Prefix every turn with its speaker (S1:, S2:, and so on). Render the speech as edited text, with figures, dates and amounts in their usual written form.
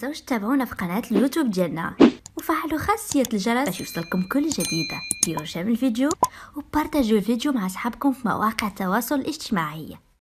S1: تنسوش تتابعونا في قناة اليوتيوب ديالنا وفعلوا خاصية الجرس باش يوصلكم كل جديدة. ديروا شير الفيديو وبارطاجيو الفيديو مع اصحابكم في مواقع التواصل الاجتماعي.